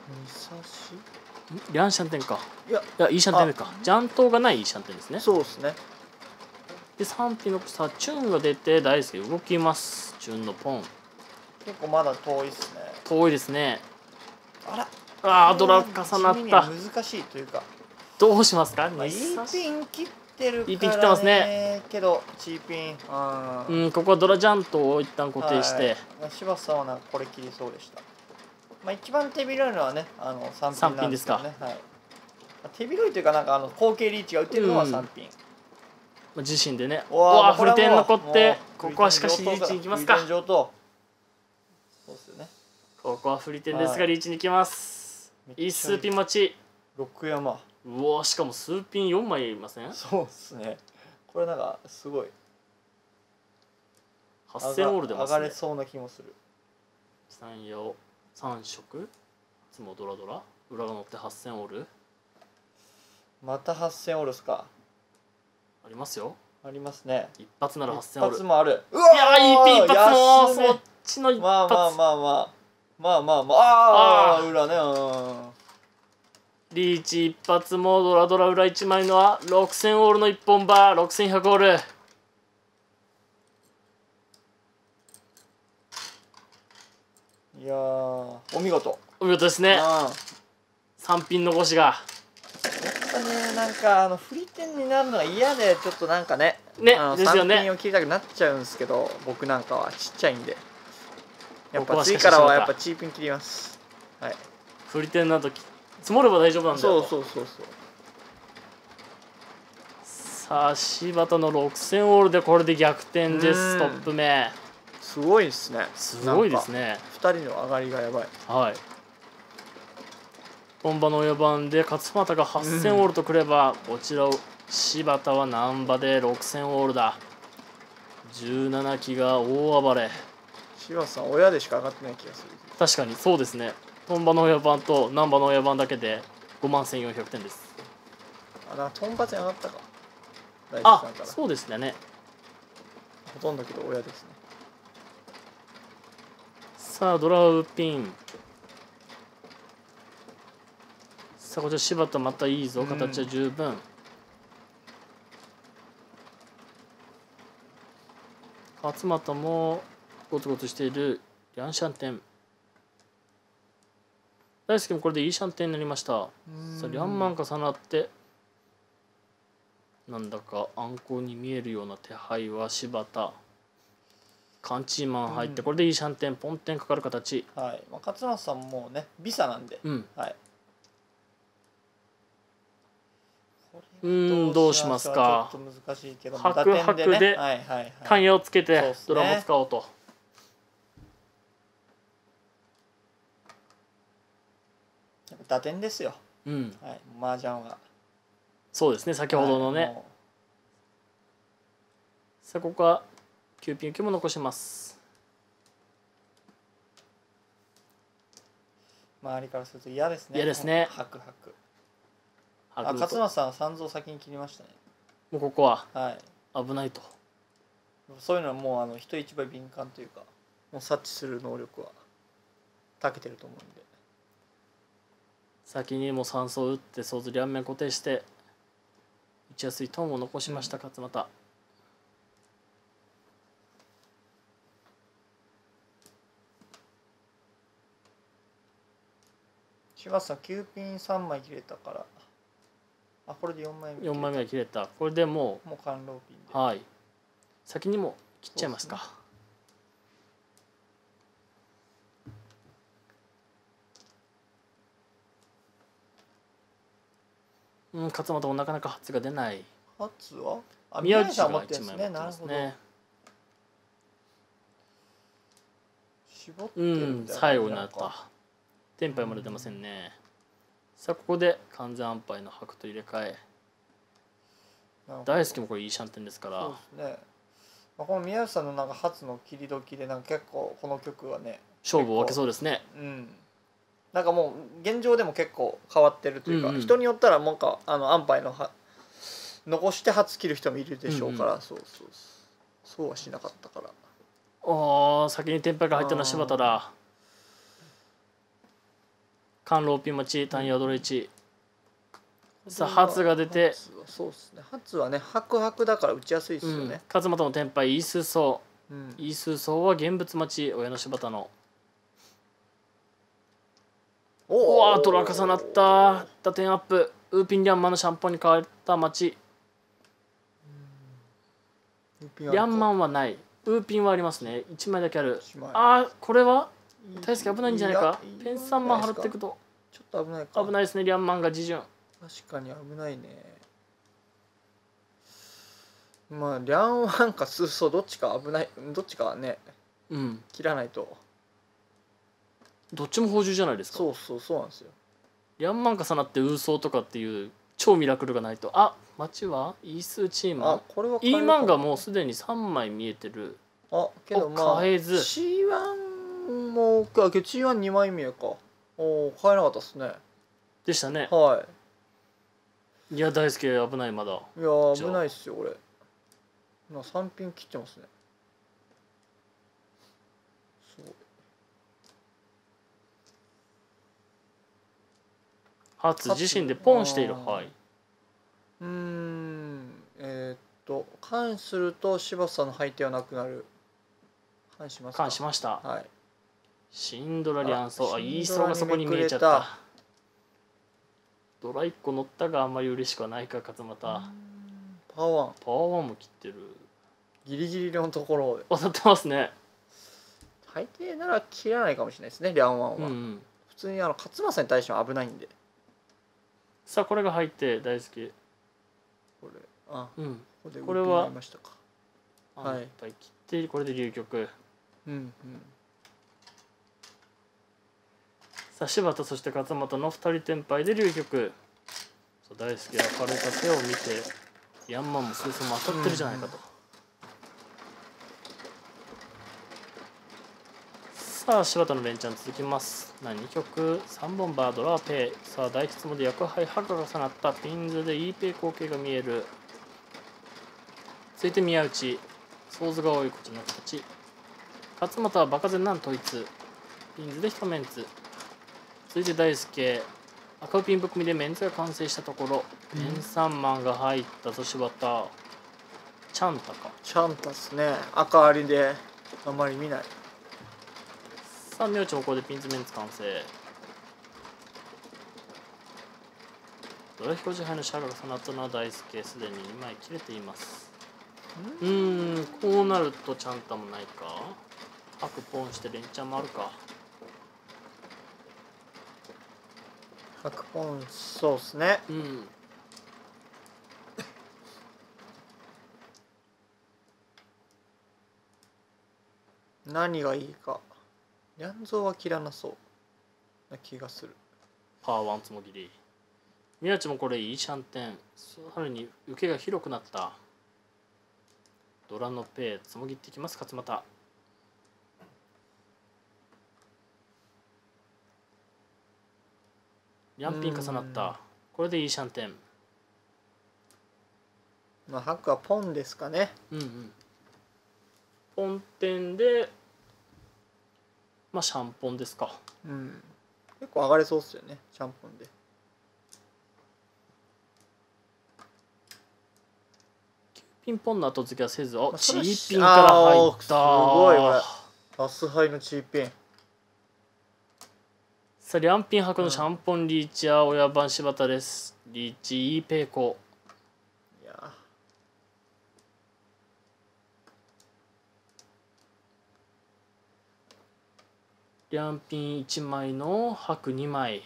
リャンシャンテンか。いや、いやいいシャンテンか。ジャントがないいいシャンテンですね。 そうですね。 でさんピのさチュンが出て大輔動きます。チュンのポン。 結構まだ遠いですね。 遠いですね。 あら。 ああドラ重なった。 難しいというか。 どうしますか。 まあ、いいピン切ってるから、ね、 いいピン切ってますね。 けどチーピン、 あうんここはドラジャントを一旦固定して、はい、 まあ、柴田さんはなんかこれ切りそうでした。まあ一番手広いのはねあのさんピンなんですけどね。はい、手広いというかなんかあの後継リーチが打てるのはさんピン。 うん、自身でね。わあフルテン残ってここはしかしリーチに行きますか。そうですよね。ここはフリテンですがリーチに行きます。いい数ピン待ち。 ろく山。 うわしかも数ピンよんまいいません？ そうですね。これなんかすごい。 はっせんオールでますね。 上がれそうな気もする。 三葉さん色。いつもドラドラ。裏が乗ってはっせんオール。 またはっせんオールですか。 ありますよ。 ありますね。 一発ならはっせんオール。 一発もある。 うわいやいいピン一発もそっちの一発。 まあまあまあまあまあまあまあああ裏ね。 リーチ一発もドラドラ裏いちまいのはろくせんオールの一本バーろくせんひゃくオール。 いやお見事。 お見事ですね。さんピン残しが。 やっぱねなんかあの振り点になるのが嫌でちょっとなんかねねですよね。 さんピンを切りたくなっちゃうんですけど僕なんかはちっちゃいんでやっぱ次からはやっぱチーピン切ります。はい。 振り点など積もれば大丈夫なんだよ。 そうそうそうそう。 さあ柴田のろくせんオールでこれで逆転です。トップ目すごいですね。 すごいですね。 ふたりの上がりがやばい。 はい。本場の親番で勝俣がはっせんオールとくれば、うん、こちらを柴田は難波でろくせんオールだ。じゅうななきが大暴れ。 柴田さん親でしか上がってない気がする。 確かにそうですね。本場の親番と難波の親番だけでごまんせんよんひゃくてんです。 あだからトンバツに上がったか。 あそうですね。 ほとんどけど親ですね。 さあドラウピン。さあこちら柴田またいいぞ。形は十分。勝俣もゴツゴツしている。リャンシャンテン。大輔もこれでいいシャンテンになりました。さあリャンマン重なってなんだか暗号に見えるような手配は柴田。カンチーマン入ってこれでいいシャンテンポンテンかかる形。 はい、まあ、勝俣さんもねビサなんで。 うん。 はい。 うんどうしますか。 ちょっと難しいけど白白でタイヤをつけてドラも使おうと。 打点ですよ。 うん。 はい、麻雀は。 そうですね先ほどのね。はい、さあここはきゅうピン受けも残します。 周りからすると嫌ですね。 嫌ですね。 白白。あ勝俣さんは三蔵先に切りましたね。 もうここははい危ないと。 そういうのはもうあの人一倍敏感というかもう察知する能力は長けてると思うんで。 先にも三層打って想像両面固定して打ちやすいトーンを残しました、うん、勝俣。 柴田さんきゅうピンさんまい切れたからあこれでよんまいめよんまいめが切れた。これでもうもう完了ピンではい先にも切っちゃいますか。うん、勝俣もなかなか初が出ない。 初はあ宮内さんがいちまい持ってますね。絞ってるうん最後になった。テンパイまで出ませんね。さあここで完全安牌の白と入れ替え。大好きもこれいいシャンテンですから。 そうですね。まあ、この宮内さんのなんか初の切り時でなんか結構この曲はね勝負を分けそうですね。 うん。なんかもう現状でも結構変わってるというか、うんうん、人によったらなんかあの安牌のは残して初切る人もいるでしょうから、うんうん、そうそうそうはしなかったから。 おお先にテンパイが入ったのは柴田だ。関ローピン待ち単ヤドロいち。さあ初が出てそうですね初はね白白だから打ちやすいですよね、うん、 勝俣のテンパイイースーソー、うん、イースーソーは現物待ち親の柴田のおわドラ重なった打点アップウーピンリャンマンのシャンポンに変わった待ちリリャンマンはない。ウーピンはありますね。いちまいだけある。 一枚ああ、これは大輔危ないんじゃないかいや。 ペンさんまん払っていくとちょっと危ないか。 危ないですね。リャンマンが自順。 確かに危ないね。まあリャンワンかスーソーどっちか危ない。どっちかはねうん。 切らないと。 どっちも補充じゃないですか。 そうそうそうなんですよ。 リャンマン重なってウーソーとかっていう超ミラクルがないと。あ、町はイースーチーム。 あ、これは E マンがもうすでにさんまい見えてる。 あ、けどまあ変えずシーワン もか、けど シーワンにまいめか。おお、買えなかったですね。 でしたね。 はい。 いや大輔危ないまだ。 いや危ないっすよこれ。なさんピン切ってますね。すごい。 初自身でポンしている。 あーはい。 うーんえーっと関すると柴田さんの配点はなくなる。関しますか。 関しました。 はい。 シンドラリアンソー。あ、イーシンドラにソーがそこに見えちゃっめくれた。ドラいっこ乗ったがあんまり嬉しくはないか勝俣。 パワーワンパワーワンも切ってる。 ギリギリのところで当たってますね。 最低なら切らないかもしれないですねリャンワンは、 うんうん。 普通にあの勝正に対しては危ないんで。 さあこれが入って大輔。 これあうん。 ここでこれは動きましたか。はいいっぱい切ってこれで流局。 うんうんさあ柴田そして勝俣のふたり転敗で流局。そう大輔が軽い手を見てヤンマンもスーソーも当たってるじゃないかと。さあ柴田の連チャン続きます。に局さんぼんバードラーペイ。さあ大吉もで役杯白が重なったピンズで E ペイ後継が見える。続いて宮内ソーズが多いこちらの形。勝俣はバカ全難統一ピンズで一メンツ。続いて大輔赤ウピン含みでメンツが完成したところ、ペンさんまんが入ったぞ柴田。チャンタか。 ちゃんとですね赤ありであんまり見ない。 さあ明智もここでピンズメンツ完成。ドラヒコ支配のシャガが重なったのは大輔すでににまい切れています。うーんこうなるとチャンタもないか。白ポンして連チャンもあるか。 白ポンそうですね。 うん何がいいか。ニャンゾーは切らなそうな気がする。 パワーワンつもぎり。宮地もこれいいシャンテン。さらに受けが広くなった。ドラのペイつもぎっていきます勝俣。ヤンピン重なった。これでいいシャンテン。 まあ白はポンですかね。 うんうんポンテンでまあシャンポンですか。 うん結構上がれそうっすよねシャンポンで。 ピンポンの後付けはせず、おまあチそれはーピンから入った。 すごいこれラスハイのチーピン。 さあリャンピン博のシャンポンリーチや親番柴田です。リーチいいペイコ。 いやリャンピンいちまいの白にまい。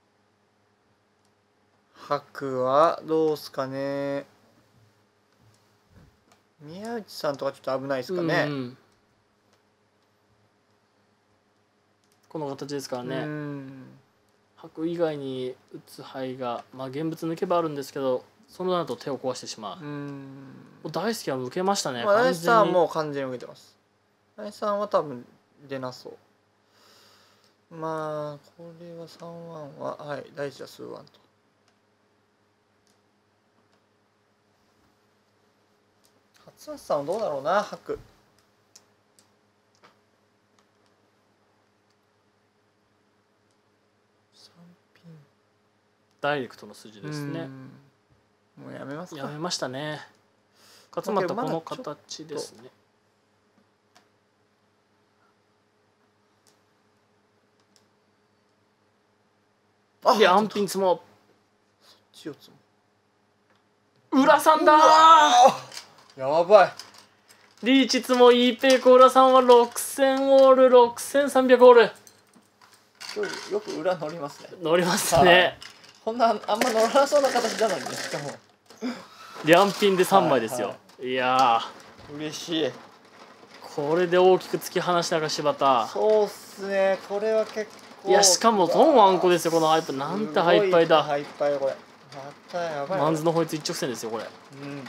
白はどうすかね。宮内さんとかちょっと危ないですかね。 うんうんこの形ですからね。 うん白以外に打つ牌がまあ現物抜けばあるんですけど、その後手を壊してしまう。 うんもう大好きは抜けましたね。 まあ大地さんは完全にもう完全に受けてます。大地さんは多分出なそう。まあこれはさんワンははい大地は数ワンと。勝松さんはどうだろうな白。さんピンダイレクトの筋ですね。 うんもうやめますか。 やめましたね。勝俣この形ですね。でアンピンツも血をつも裏さんだー。 やばい。 リーチツもいいペイコ裏さんはろくせんオールろくせんさんびゃくオール今日よく裏乗りますね。 乗りますね。 こんなあんま乗らなそうな形なのにね、しかもリャンピンでさんまいですよ。 はいいや嬉しい。 ーこれで大きく突き放したが柴田。 そうっすね、これは結構。 いやしかもトンあんこですよこのハイパー。なんてハイパイだ。 ハイパイこれまたやばい。 マンズのホイツ一直線ですよこれ。 うん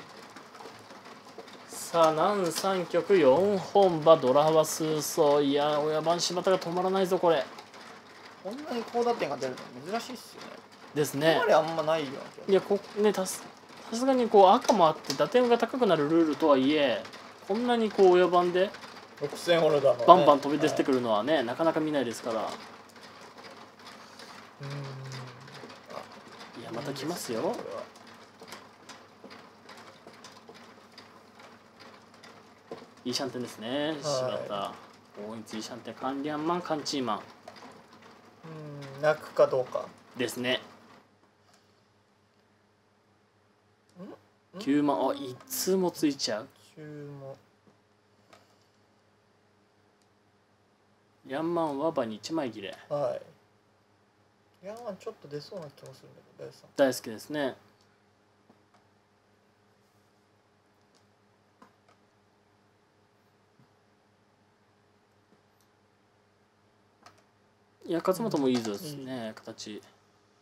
さあ南さん局よん本馬ドラハ数走。いや親番柴田が止まらないぞこれ。 こんなに高打点が出るの珍しいっすよね。 ですね今まであんまないような気が。 いやこねたすさすがにこう赤もあって打点が高くなるルールとはいえこんなにこう親番でろくせんホルダーのねバンバン飛び出してくるのはね、なかなか見ないですから。 うんいやまた来ますよ。 これはイーシャンテンですね柴田。大一イーシャンテンカンリャンマンカンチーマンうん泣くかどうか。 ですね。きゅうまんあいつもついちゃう。 注文リャンマンは馬にいちまい切れはい。いやちょっと出そうな気もするんだけど大さん。 大好きですね。いや勝本もいいぞですね、うん、形。 い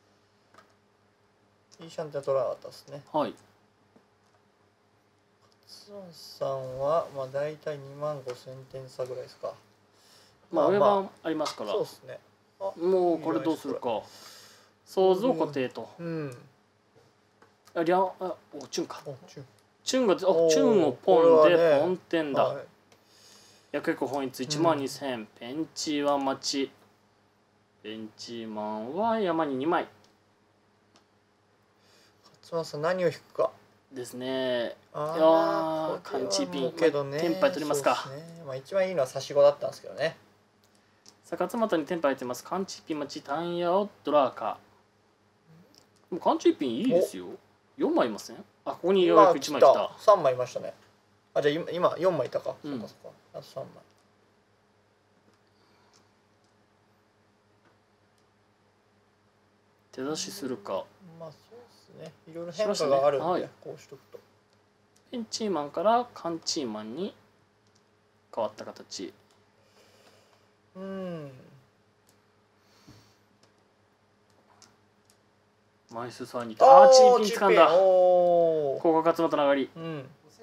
いシャンテン取らなかったですね。 はい。 勝本さんはまあ大体にまんごせんてん差ぐらいですか。 まあ上番ありますから。 そうですね。 もうこれどうするか。想像固定と。 うん。 ありゃあおチュンか。 チュン。 チュンがおチュンをポンでポンテンだ。薬薬本一いちまんにせん。ペンチは待ち。ペンチマンは山ににまい。 勝間さん何を引くかですね。 あいやカンチーピンけどね。 テンパイ取りますか。 ね、まあ一番いいのは差し子だったんですけどね。 さあ勝俣にテンパイてます。カンチーピン待ちタンヤオドラーカ。もうカンチーピンいいですよ。よんまいいません？あここにようやくいちまい来た。 さんまいいましたね。あじゃあ今今よんまいいたか。 うん、 そうかそうか。あとさんまい。 手出しするか。 まあそうですね。いろいろ変化があるんで、ねはい、こうしとくと。 ペンチーマンからカンチーマンに変わった形。 うん。 枚数さんにああチーピン掴んだ。ここが勝俣の上がり。うん。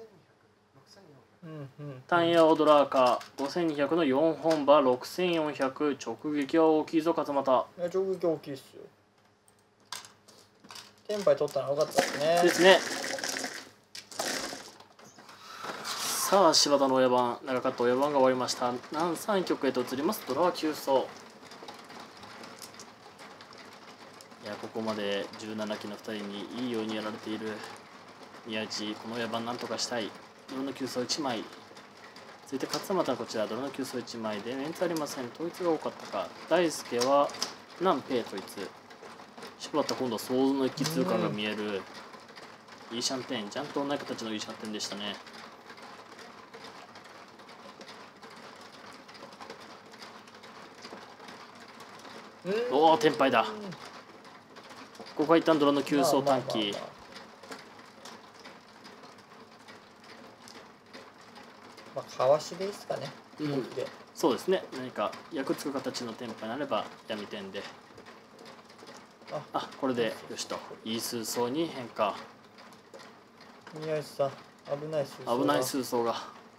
タンヤオドラーカごせんにひゃくのよん本馬ろくせんよんひゃく直撃は大きいぞ勝俣。 いや直撃大きいっすよ。テンパイ取ったのは良かったですね。 ですね。さあ柴田の親番長かった親番が終わりました。南三局へと移ります。ドラは急走。いやここまでじゅうななきのふたりにいいようにやられている宮内。この親番なんとかしたい。ドラの急走いちまい。続いて勝俣はこちらドラの急走いちまいでメンツありません。統一が多かったか。大輔は南平統一。柴田今度は想像の一気通過が見える。いいシャンテンちゃんと同じ形のいいシャンテンでしたね。おおテンパイだ。ここは一旦ドラの急走短期。 まあかわしでいいですかね。 うん、そうですね。何か役つく形のテンパになれば闇点で。ああこれでよしといい数走に変化。 宮内さん危ない数走危ない数走が。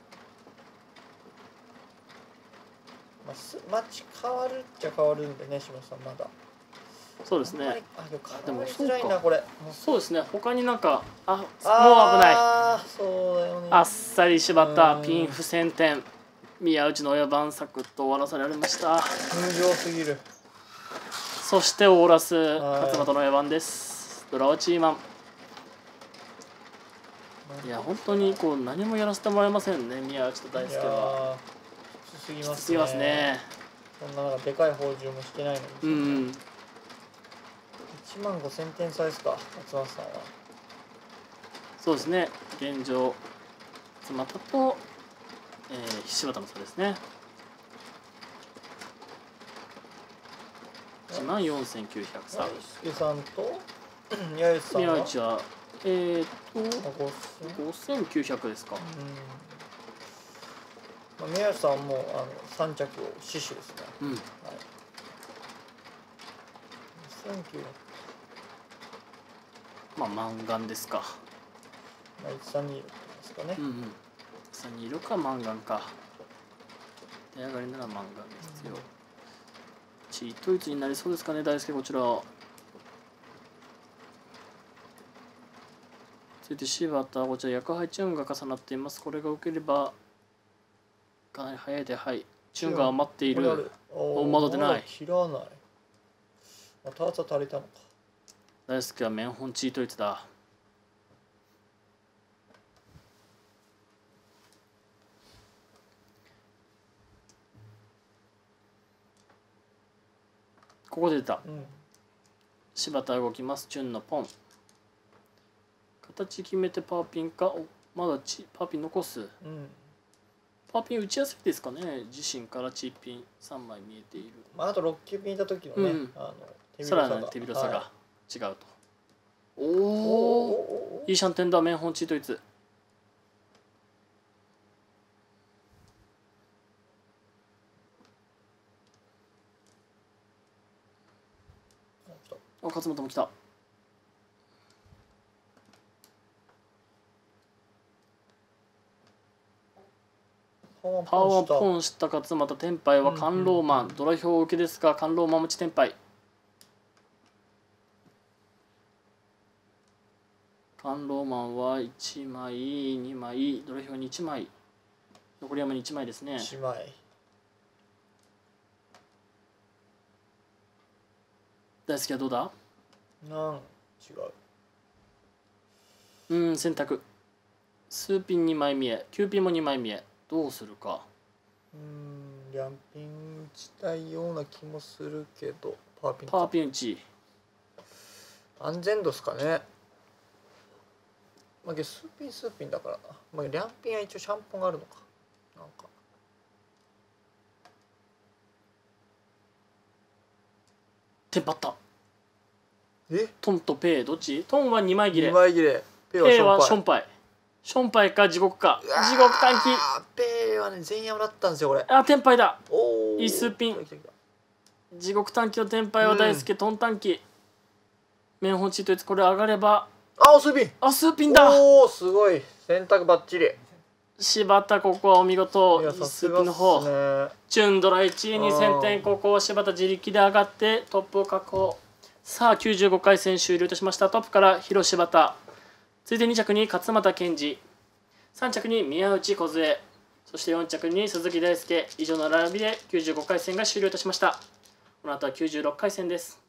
まあ、マッチ変わるっちゃ変わるんでね、島さんまだ。 そうですね。 あでもそうか。これそうですね。他になんかあもう危ない。 あそうだよね。 あっさり縛ったピン不先点。宮内の親番サクッと終わらせられました。 無情すぎる。 そしてオーラス勝俣の親番です。ドラはチーマン。いや本当にこう何もやらせてもらえませんね宮内と大輔は。 きつすぎますね。 きつすぎますね。 そんななんかでかい宝珠もしてないのに。うん。いちまんごせんてん差ですか勝俣さんは。 そうですね現状勝俣とえー、柴田の差ですね。いちまんよんせんきゅうひゃく差。 大輔さんと宮内さんは宮内はえー、っとごせんごせんきゅうひゃくですか。 うん、まあ、宮内さんはもうあのさん着を死守ですね。 うん、はい、 ごせんきゅうひゃく、 まあマンガンですか。 まあ、いちさんにろくですかね。 うんうん。さんにろくかマンガンか。出上がりならマンガンで必要。チートイツになりそうですかね、大輔こちら。続いて柴田、こちら薬杯チューンが重なっています。これが受ければかなり早いで、はい。チューンが余っている。おまだ出ない。 切らない。また朝足りたのか。 大輔は面本チートイツだ。ここで出た。 うん、 柴田動きます。チュンのポン。形決めてパーピンか。おまだチパーピン残す。 うん、 パーピン打ちやすいですかね。自身からチーピンさんまい見えている。 まあ、あとろっきゅうピンいた時のね、 うん、 あの手さらなる手広さが違うと。おお、いいシャンテンだ、面本チートイツ。お、勝本も来た。パワーポンした勝俣、テンパイはカンローマン、ドラ表受けですが、カンローマン持ちテンパイ。カンローマンはいちまい、にまい、ドラ表にいちまい。残り山にいちまいですね。 いちまい。 大輔はどうだ？ なん違うう。 ん、選択。数ピンにまい見え、きゅうピンもにまい見え。どうするか。 うん、リャンピン打ちたいような気もするけど、パーピンパーピン打ち。 安全度っすかね。まあ、数ピン数ピンだからな。まあ、リャンピンは一応シャンポンがあるのか。なんか。 テンパった。 え？ トンとペイどっち？トンはにまい切れ。 にまい切れ。 ペイはションパイ。ションパイか地獄か。地獄短期。 ペイはね、全山だったんですよ、これ。 あ、テンパイだ。 おお。 いい数ピン。地獄短期のテンパイは大輔、うん、トン短期。面本チートイツ、これ上がれば。 あ、数ピン。 あ、数ピンだ。 おお、すごい。選択バッチリ。 柴田、ここはお見事。 いい数ピンの方。チュンドラいちいにせんてん、ここを柴田自力で上がってトップを確保。さあ、きゅうじゅうごかい戦終了いたしました。トップから広柴田。続いてに着に勝俣健二。さん着に宮内梢。そしてよん着に鈴木大輔。以上の並びできゅうじゅうごかい戦が終了いたしました。この後はきゅうじゅうろっかい戦です。